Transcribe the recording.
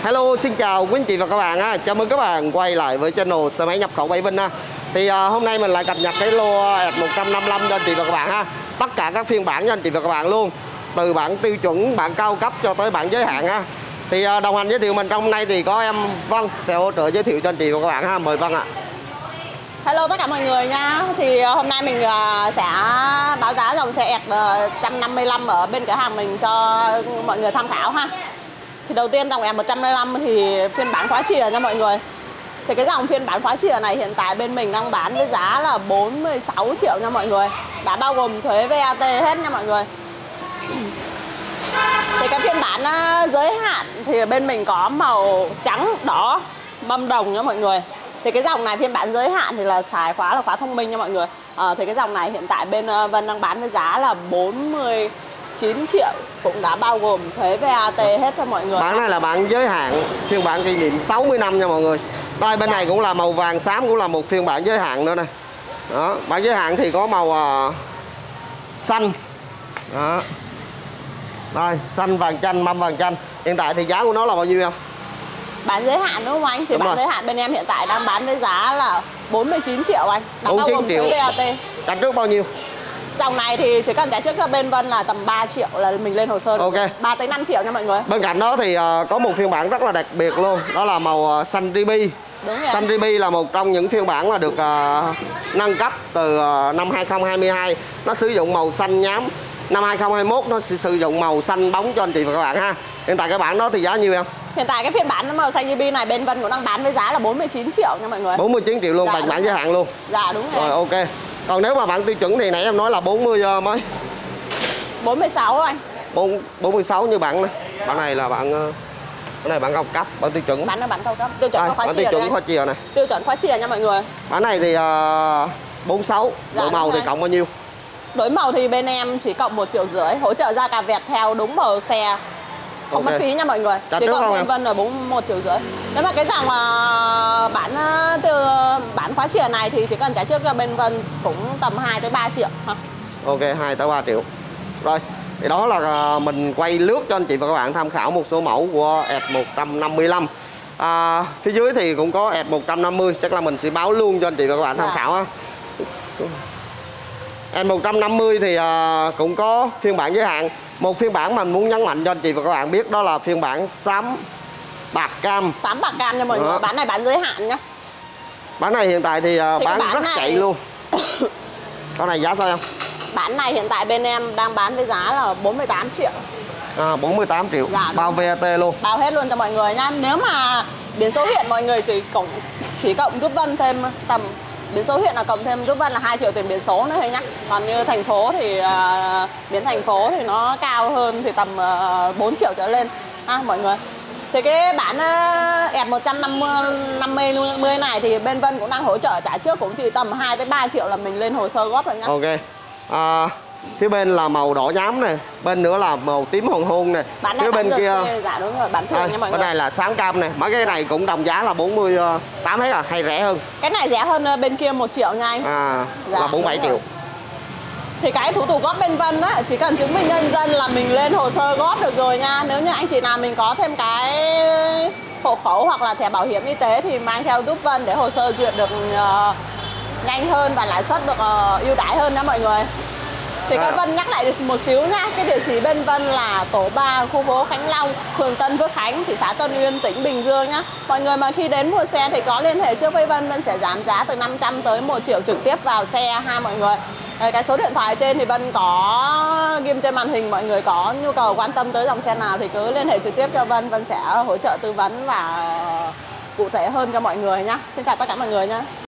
Hello, xin chào quý anh chị và các bạn ha. Chào mừng các bạn quay lại với channel xe máy nhập khẩu Bảy Vinh ha. Thì hôm nay mình lại cập nhật cái lô S155 cho anh chị và các bạn ha. Tất cả các phiên bản cho anh chị và các bạn luôn. Từ bản tiêu chuẩn, bản cao cấp cho tới bản giới hạn ha. Thì đồng hành giới thiệu mình trong hôm nay thì có em Vân sẽ hỗ trợ giới thiệu cho anh chị và các bạn ha. Mời Vân ạ. Hello tất cả mọi người nha. Thì hôm nay mình sẽ báo giá dòng xe S155 ở bên cửa hàng mình cho mọi người tham khảo ha. Thì đầu tiên dòng S155 thì phiên bản khóa chìa nha mọi người. Thì cái dòng phiên bản khóa chìa này hiện tại bên mình đang bán với giá là 46 triệu nha mọi người. Đã bao gồm thuế VAT hết nha mọi người. Thì cái phiên bản giới hạn thì bên mình có màu trắng, đỏ, mâm đồng nha mọi người. Thì cái dòng này phiên bản giới hạn thì là xài khóa là khóa thông minh nha mọi người. Thì cái dòng này hiện tại bên Vân đang bán với giá là 49 triệu, cũng đã bao gồm thuế VAT hết cho mọi người. Bản này là bản giới hạn, phiên bản kỷ niệm 60 năm nha mọi người. Đây bên này cũng là màu vàng xám, cũng là một phiên bản giới hạn nữa này. Đó, bản giới hạn thì có màu xanh. Đó. Đây, xanh vàng chanh, mâm vàng chanh. Hiện tại thì giá của nó là bao nhiêu không? Bản giới hạn đúng không anh? Thì bản giới hạn bên em hiện tại đang bán với giá là 49 triệu anh. Đã bao gồm thuế VAT. Trả trước bao nhiêu? Dòng này thì chỉ cần trả trước cho bên Vân là tầm 3 triệu là mình lên hồ sơ được. Ok. 3 tới 5 triệu nha mọi người. Bên cạnh đó thì có một phiên bản rất là đặc biệt luôn. Đó là màu xanh ruby. Đúng rồi. Xanh ruby là một trong những phiên bản mà được nâng cấp từ năm 2022. Nó sử dụng màu xanh nhám. Năm 2021 nó sẽ sử dụng màu xanh bóng cho anh chị và các bạn ha. Hiện tại cái bản đó thì giá nhiêu em? Hiện tại cái phiên bản màu xanh ruby này bên Vân cũng đang bán với giá là 49 triệu nha mọi người. 49 triệu luôn, dạ, bản giới hạn luôn. Dạ đúng rồi. Rồi ok. Còn nếu mà bản tiêu chuẩn thì nãy em nói là 40 mấy. 46 anh. 46 như bạn này. Bản này là bản này bản cao cấp, bản tiêu chuẩn. Bản là bản cao cấp. Tiêu chuẩn khóa chìa. Tiêu chuẩn khóa chìa này. Tiêu chuẩn khóa chìa nha mọi người. Bản này thì 46, dạ, độ màu thì cộng bao nhiêu? Đổi màu thì bên em chỉ cộng 1,5 triệu, hỗ trợ ra cà vẹt theo đúng màu xe. Không mất phí nha mọi người. Chỉ cộng bên Vân là 1,5 triệu. Nếu mà cái dòng bản khóa chìa này thì chỉ cần trả trước cho bên Vân cũng tầm 2 tới 3 triệu ha. Ok, 2 tới 3 triệu. Rồi, thì đó là mình quay lướt cho anh chị và các bạn tham khảo một số mẫu của S155. Phía dưới thì cũng có S150, chắc là mình sẽ báo luôn cho anh chị và các bạn tham khảo ha. S150 thì cũng có phiên bản giới hạn. Một phiên bản mà mình muốn nhấn mạnh cho anh chị và các bạn biết đó là phiên bản xám bạc cam. Xám bạc cam nha mọi người. Bản này bán giới hạn nhá. Bản này hiện tại thì bán rất này... chạy luôn. Con này giá sao không? Bản này hiện tại bên em đang bán với giá là 48 triệu. 48 triệu. Dạ, bao VAT luôn. Bao hết luôn cho mọi người nhá. Nếu mà biển số huyện mọi người chỉ cộng giúp Vân thêm tầm biển số huyện là cộng thêm giúp Vân là 2 triệu tiền biển số nữa thôi nhá. Còn như thành phố thì biển thành phố thì nó cao hơn thì tầm 4 triệu trở lên ha mọi người. Thì cái bản S150 này thì bên Vân cũng đang hỗ trợ trả trước cũng chỉ tầm 2 tới 3 triệu là mình lên hồ sơ góp rồi nhá. Ok. Phía bên là màu đỏ nhám này, bên nữa là màu tím hồng hôn này. Phía bên kia dạ đúng rồi, bản thường nha mọi người. Bên này là sáng cam này. Mấy cái này cũng đồng giá là 48 hết à, hay rẻ hơn? Cái này rẻ hơn bên kia 1 triệu nha anh. Dạ, là 47 triệu. Thì cái thủ tục góp bên Vân á, chỉ cần chứng minh nhân dân là mình lên hồ sơ góp được rồi nha. Nếu như anh chị nào mình có thêm cái hộ khẩu hoặc là thẻ bảo hiểm y tế thì mang theo giúp Vân để hồ sơ duyệt được nhanh hơn và lãi suất được ưu đãi hơn nha mọi người. Thì các Vân nhắc lại được một xíu nha. Cái địa chỉ bên Vân là tổ 3 khu phố Khánh Long, phường Tân Phước Khánh, thị xã Tân Uyên, tỉnh Bình Dương nhá. Mọi người mà khi đến mua xe thì có liên hệ trước với Vân, Vân sẽ giảm giá từ 500 tới 1 triệu trực tiếp vào xe ha mọi người. Cái số điện thoại trên thì Vân có ghim trên màn hình, mọi người có nhu cầu quan tâm tới dòng xe nào thì cứ liên hệ trực tiếp cho Vân, Vân sẽ hỗ trợ tư vấn và cụ thể hơn cho mọi người nhá. Xin chào tất cả mọi người nhá.